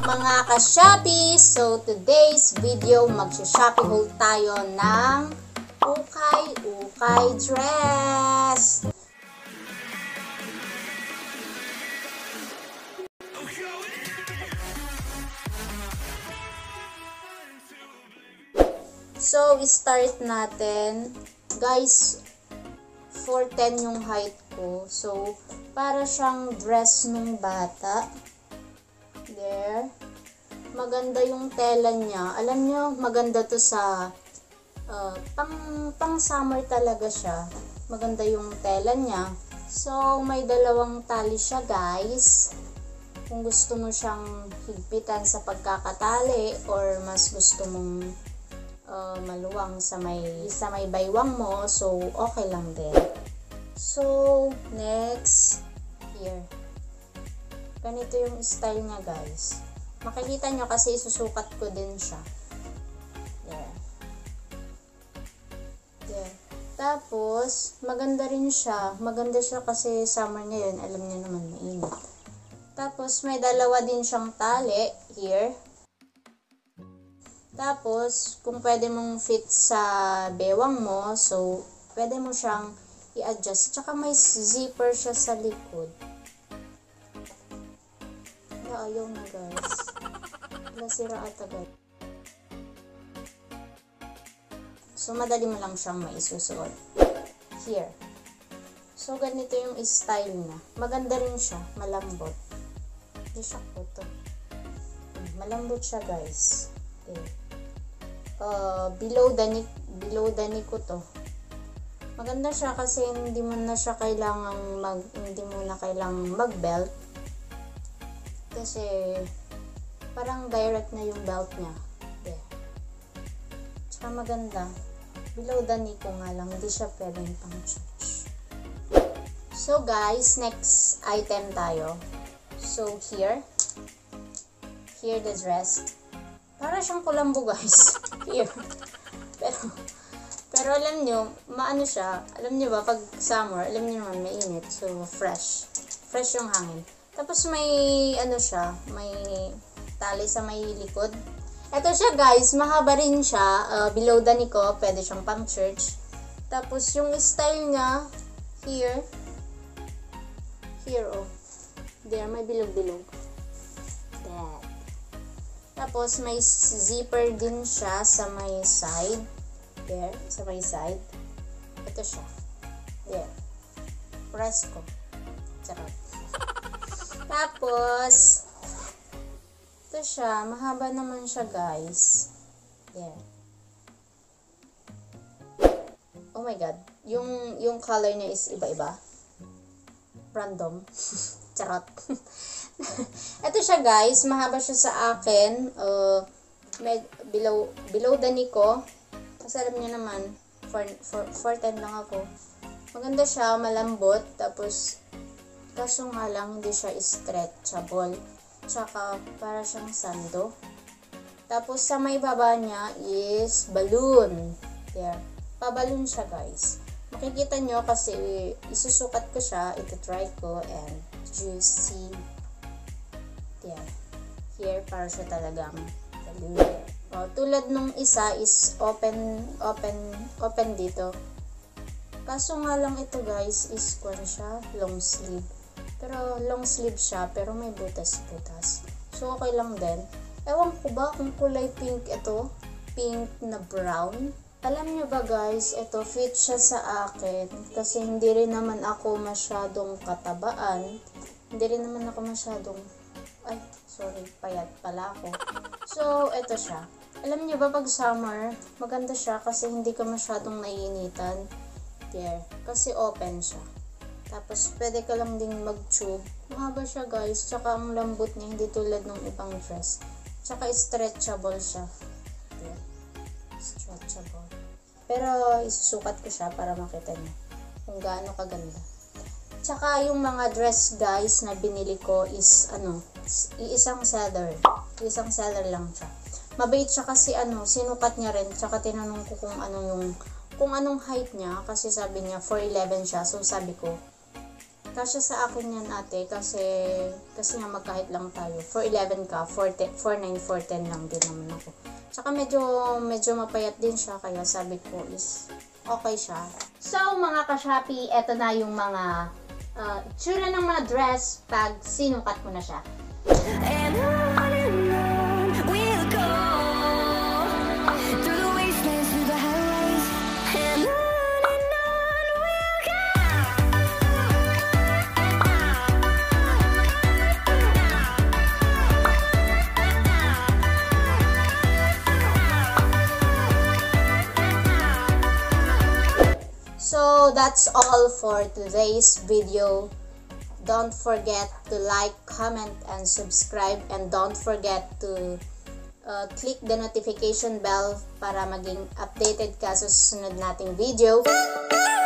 Mga ka-Shopee, so today's video, mag-Shopee haul tayo ng ukay-ukay dress. So, start natin. Guys, 4'10 yung height ko. So, para siyang dress nung bata. There. Maganda yung tela niya. Alam nyo, maganda to sa pang summer talaga siya. Maganda yung tela niya. So, may dalawang tali siya, guys. Kung gusto mo siyang higpitan sa pagkakatali or mas gusto mong maluwang sa may baywang mo, so okay lang din. So, next, here. Ganito yung style niya, guys. Makikita nyo kasi isusukat ko din siya. There. There. Tapos, maganda rin siya. Maganda siya kasi summer ngayon. Alam niyo naman, mainit. Tapos, may dalawa din siyang tali. Here. Tapos, kung pwede mong fit sa bewang mo, so, pwede mo siyang i-adjust. Tsaka may zipper siya sa likod. Ayaw na, guys. Nasira ata, guys. So, madali mo lang siyang maisusuot. Here. So, ganito yung style niya. Maganda rin siya. Malambot. Hindi siya kuto. Malambot siya, guys. Okay. Below the knee ko to. Maganda siya kasi hindi mo na kailangang mag-belt. Kasi parang direct na yung belt niya. There. Tsaka maganda. Below the knee ko nga lang, hindi siya pwedeng pang church. So guys, next item tayo. So here the dress. Para siyang kulambo, guys. Here. Pero alam nyo, maano siya. Alam nyo ba, pag summer, alam nyo naman, mainit. So, fresh. Fresh yung hangin. Tapos may, ano siya, may tali sa may likod. Ito siya, guys. Mahaba rin siya. Below the knee ko, pwede siyang pang church. Tapos, yung style niya, here. Here, oh. There, may bilog-bilog. That. Tapos, may zipper din siya sa may side. There, sa may side. Ito siya. There. Press ko. Charot. Tapos, ito siya. Mahaba naman siya, guys. There. Oh my God. Yung color niya is iba-iba. Random. Charot. Ito siya, guys. Mahaba siya sa akin. Below the knee ko. Kasi alam niyo naman, 4'10 lang ako. Maganda siya, malambot. Tapos, kaso nga lang, hindi siya stretchable. Tsaka, para siyang sando. Tapos, sa may baba niya is balloon. There. Paballoon siya, guys. Makikita nyo kasi isusukat ko siya, ito-try ko, and juicy. There. Here, para siya talagang balloon. Tulad nung isa is open dito. Kaso nga lang ito, guys, is siya, long sleeve. Pero long sleeve siya, pero may butas-butas. So, okay lang din. Ewan ko ba kung kulay pink ito? Pink na brown? Alam nyo ba, guys, ito fit siya sa akin. Kasi hindi rin naman ako masyadong katabaan. Hindi rin naman ako masyadong... Ay, sorry, payat pala ako. So, ito siya. Alam niyo ba, pag summer, maganda siya kasi hindi ka masyadong naiinitan. There. Kasi open siya. Tapos, pwede ka lang ding mag-tube. Mahaba siya, guys. Tsaka, ang lambot niya, hindi tulad ng ibang dress. Tsaka, stretchable siya. There. Stretchable. Pero, isusukat ko siya para makita niyo kung gaano kaganda. Tsaka, yung mga dress, guys, na binili ko is, iisang seller. Isang seller lang siya. Mabait siya kasi sinukat niya rin. Tsaka tinanong ko kung anong height niya. Kasi sabi niya 4'11 siya. So sabi ko, Kasya sa akin yan, ate, kasi nga magkahit lang tayo. 4'11 ka, 4'9", 4'10 lang din naman ako. Tsaka medyo mapayat din siya, kaya sabi ko is okay siya. So, mga ka-Shopee, eto na yung mga itsura ng mga dress pag sinukat mo na siya. And on we'll go through the wastelands, through the highways, and on we'll go. So, that's all for today's video. Don't forget to like, comment, and subscribe. And don't forget to click the notification bell para maging updated ka sa susunod nating video.